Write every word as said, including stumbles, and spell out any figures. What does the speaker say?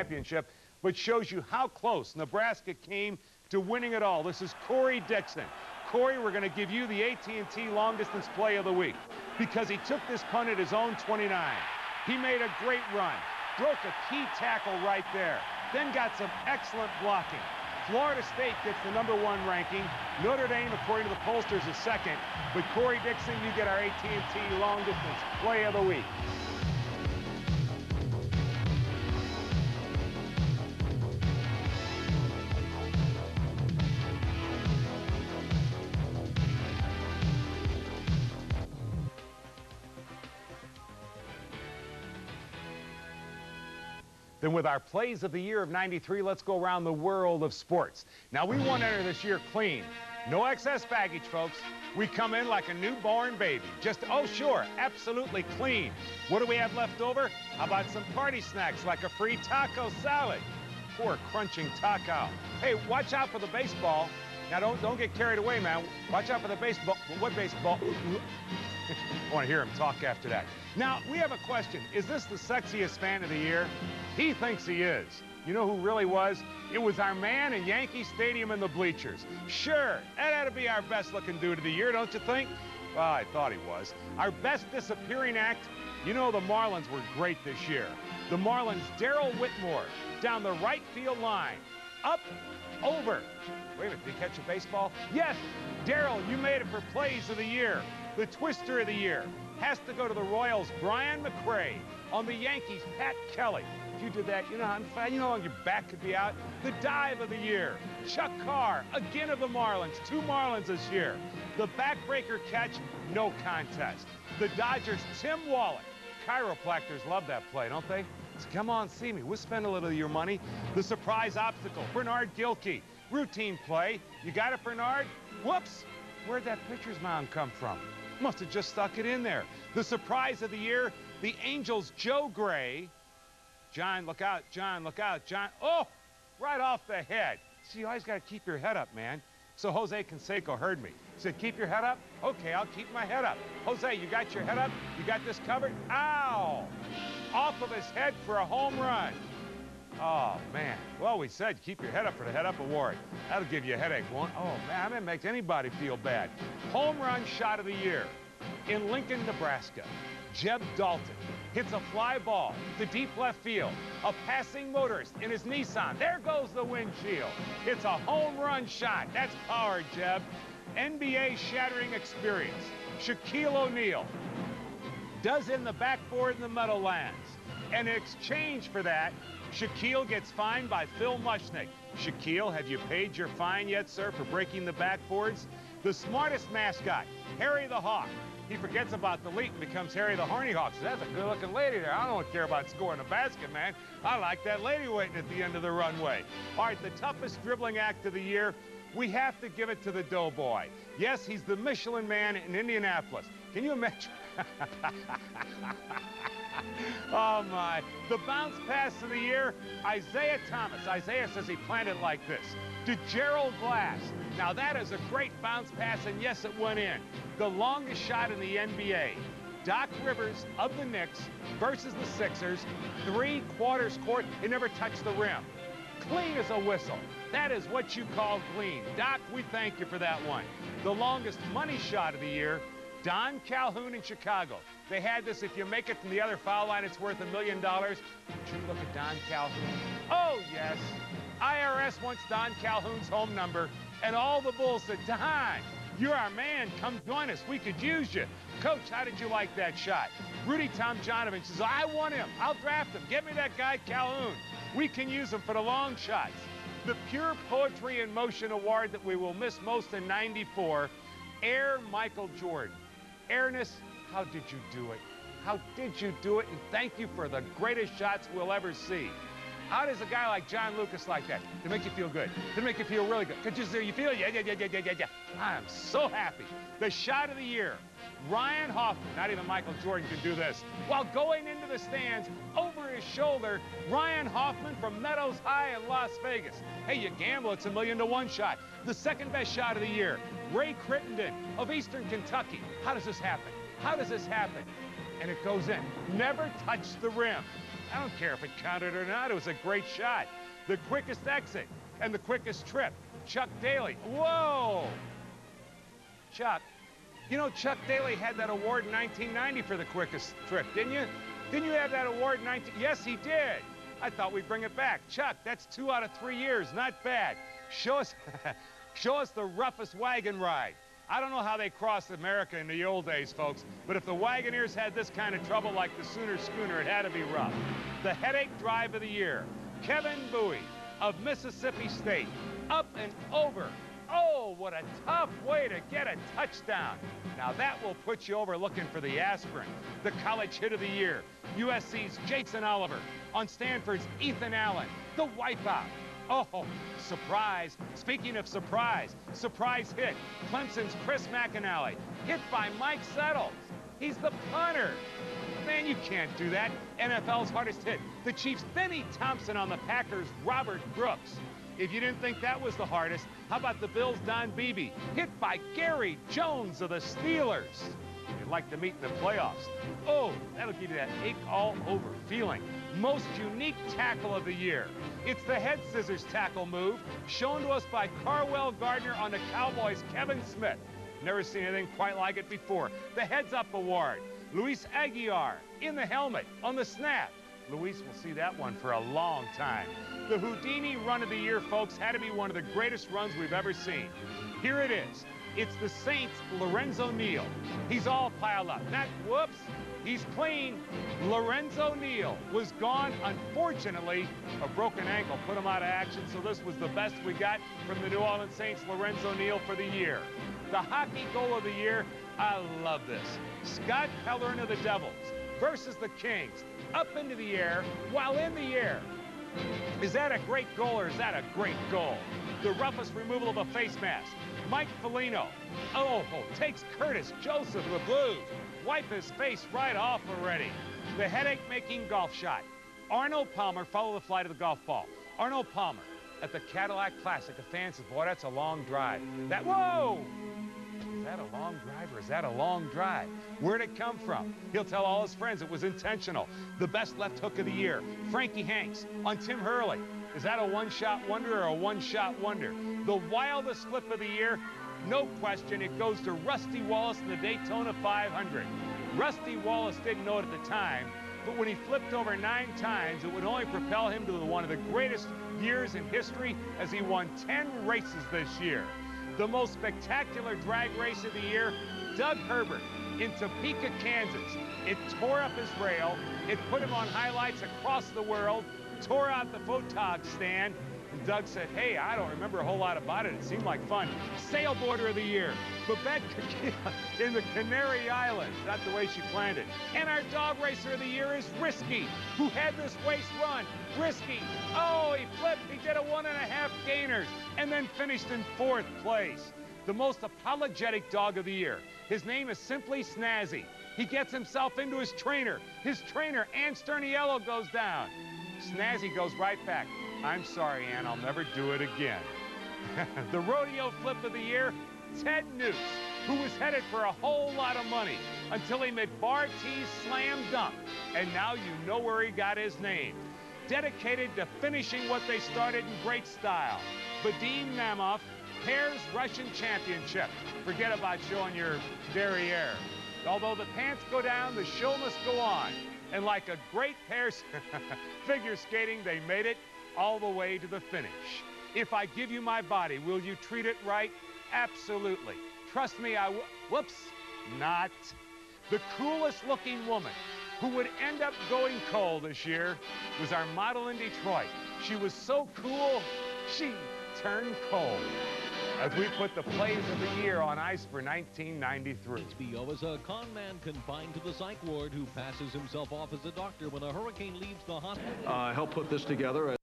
championship, but shows you how close Nebraska came to winning it all. This is Corey Dixon. Corey, we're going to give you the A T and T long distance play of the week because he took this punt at his own twenty-nine. He made a great run, broke a key tackle right there, then got some excellent blocking. Florida State gets the number one ranking. Notre Dame, according to the pollsters, is second. But Corey Dixon, you get our A T and T long distance play of the week. Then with our plays of the year of ninety-three, let's go around the world of sports. Now, we want to enter this year clean. No excess baggage, folks. We come in like a newborn baby. Just, oh, sure, absolutely clean. What do we have left over? How about some party snacks like a free taco salad? Poor crunching taco. Hey, watch out for the baseball. Now, don't, don't get carried away, man. Watch out for the baseball. What baseball? I want to hear him talk after that. Now, we have a question. Is this the sexiest fan of the year? He thinks he is. You know who really was? It was our man in Yankee Stadium in the bleachers. Sure, that had to be our best-looking dude of the year, don't you think? Well, I thought he was. Our best disappearing act? You know the Marlins were great this year. The Marlins' Darryl Whitmore down the right field line. Up, over. Wait a minute, did he catch a baseball? Yes, Darryl, you made it for plays of the year. The twister of the year has to go to the Royals' Brian McRae. On the Yankees, Pat Kelly. If you did that, you know how, you know how long your back could be out? The dive of the year. Chuck Carr, again of the Marlins. Two Marlins this year. The backbreaker catch, no contest. The Dodgers' Tim Wallach. Chiropractors love that play, don't they? So come on, see me. We'll spend a little of your money. The surprise obstacle, Bernard Gilkey. Routine play. You got it, Bernard? Whoops. Where'd that pitcher's mound come from? Must have just stuck it in there. The surprise of the year, the Angels' Joe Gray. John, look out. John, look out. John, oh, right off the head. See, you always got to keep your head up, man. So Jose Canseco heard me. He said, keep your head up? Okay, I'll keep my head up. Jose, you got your head up? You got this covered? Ow! Off of his head for a home run. Oh, man. Well, we said keep your head up for the Head Up Award. That'll give you a headache, won't it? Oh, man, that makes anybody feel bad. Home run shot of the year in Lincoln, Nebraska. Jeb Dalton hits a fly ball to deep left field. A passing motorist in his Nissan. There goes the windshield. It's a home run shot. That's power, Jeb. N B A shattering experience. Shaquille O'Neal does in the backboard in the Meadowlands. And in exchange for that, Shaquille gets fined by Phil Mushnick. Shaquille, have you paid your fine yet, sir, for breaking the backboards? The smartest mascot, Harry the Hawk. He forgets about the leap and becomes Harry the Horny Hawk. So that's a good-looking lady there. I don't care about scoring a basket, man. I like that lady waiting at the end of the runway. All right, the toughest dribbling act of the year, we have to give it to the Doughboy. Yes, he's the Michelin Man in Indianapolis. Can you imagine? Oh, my. The bounce pass of the year, Isaiah Thomas. Isaiah says he planned it like this. To Gerald Glass. Now, that is a great bounce pass, and yes, it went in. The longest shot in the N B A. Doc Rivers of the Knicks versus the Sixers. Three quarters court. It never touched the rim. Clean as a whistle. That is what you call clean. Doc, we thank you for that one. The longest money shot of the year, Don Calhoun in Chicago. They had this, if you make it from the other foul line, it's worth a million dollars. Did you look at Don Calhoun? Oh, yes. I R S wants Don Calhoun's home number, and all the Bulls said, Don, you're our man. Come join us. We could use you. Coach, how did you like that shot? Rudy Tomjanovich says, I want him. I'll draft him. Get me that guy Calhoun. We can use him for the long shots. The Pure Poetry in Motion Award that we will miss most in ninety-four, Air Michael Jordan. Airness, how did you do it? How did you do it? And thank you for the greatest shots we'll ever see. How does a guy like John Lucas like that? To make you feel good. To make you feel really good. Could you, you feel? Yeah, yeah, yeah, yeah, yeah, yeah. I am so happy. The shot of the year. Ryan Hoffman, not even Michael Jordan can do this. While going into the stands, over his shoulder, Ryan Hoffman from Meadows High in Las Vegas. Hey, you gamble, it's a million to one shot. The second best shot of the year, Ray Crittenden of Eastern Kentucky. How does this happen? How does this happen? And it goes in. Never touched the rim. I don't care if it counted or not. It was a great shot. The quickest exit and the quickest trip. Chuck Daly. Whoa! Chuck. You know, Chuck Daly had that award in nineteen ninety for the quickest trip, didn't you? Didn't you have that award in nineteen? Yes, he did. I thought we'd bring it back. Chuck, that's two out of three years. Not bad. Show us, show us the roughest wagon ride. I don't know how they crossed America in the old days, folks, but if the Wagoneers had this kind of trouble like the Sooner Schooner, it had to be rough. The headache drive of the year. Kevin Bowie of Mississippi State. Up and over. Oh, what a tough way to get a touchdown. Now that will put you over looking for the aspirin. The college hit of the year. U S C's Jason Oliver on Stanford's Ethan Allen. The wipeout. Oh, surprise. Speaking of surprise, surprise hit. Clemson's Chris McAnally. Hit by Mike Settles. He's the punter. Man, you can't do that. N F L's hardest hit. The Chiefs' Benny Thompson on the Packers' Robert Brooks. If you didn't think that was the hardest, how about the Bills' Don Beebe? Hit by Gary Jones of the Steelers. You'd like to meet in the playoffs. Oh, that'll give you that ache all over feeling. Most unique tackle of the year. It's the head scissors tackle move, shown to us by Carwell Gardner on the Cowboys' Kevin Smith. Never seen anything quite like it before. The Heads Up Award. Luis Aguiar in the helmet on the snap. Luis will see that one for a long time. The Houdini run of the year, folks, had to be one of the greatest runs we've ever seen. Here it is. It's the Saints' Lorenzo Neal. He's all piled up. Not whoops. He's clean. Lorenzo Neal was gone. Unfortunately, a broken ankle put him out of action, so this was the best we got from the New Orleans Saints' Lorenzo Neal for the year. The hockey goal of the year, I love this. Scott Pellerin of the Devils versus the Kings. Up into the air while in the air. Is that a great goal or is that a great goal? The roughest removal of a face mask. Mike Foligno. Oh, takes Curtis Joseph of the Blues. Wipe his face right off already. The headache-making golf shot. Arnold Palmer, follow the flight of the golf ball. Arnold Palmer at the Cadillac Classic. The fans said, boy, that's a long drive. That, whoa! Is that a long drive or is that a long drive? Where'd it come from? He'll tell all his friends it was intentional. The best left hook of the year. Frankie Hanks on Tim Hurley. Is that a one-shot wonder or a one-shot wonder? The wildest flip of the year, no question, it goes to Rusty Wallace in the Daytona five hundred. Rusty Wallace didn't know it at the time, but when he flipped over nine times, it would only propel him to one of the greatest years in history as he won ten races this year. The most spectacular drag race of the year, Doug Herbert in Topeka, Kansas. It tore up his rail. It put him on highlights across the world, tore out the photog stand. And Doug said, hey, I don't remember a whole lot about it. It seemed like fun. Sailboarder of the year, Babette Kekila in the Canary Islands. That's the way she planned it. And our dog racer of the year is Risky, who had this race run. Risky, oh, he flipped. He did a one and a half gainers and then finished in fourth place. The most apologetic dog of the year. His name is simply Snazzy. He gets himself into his trainer. His trainer, Ann Sterniello, goes down. Snazzy goes right back. I'm sorry, Ann, I'll never do it again. The rodeo flip of the year, Ted Noose, who was headed for a whole lot of money until he made Bar T's slam dunk. And now you know where he got his name. Dedicated to finishing what they started in great style. Vadim Namoff, Pairs Russian Championship. Forget about showing your derriere. Although the pants go down, the show must go on. And like a great pair figure skating, they made it all the way to the finish. If I give you my body, will you treat it right? Absolutely. Trust me, I will. Whoops, not. The coolest looking woman who would end up going cold this year was our model in Detroit. She was so cool, she turned cold. As we put the plays of the year on ice for nineteen ninety-three. H B O is a con man confined to the psych ward who passes himself off as a doctor when a hurricane leaves the hospital. Uh, help put this together.